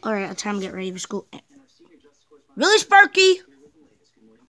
Alright, time to get ready for school. Really, Sparky?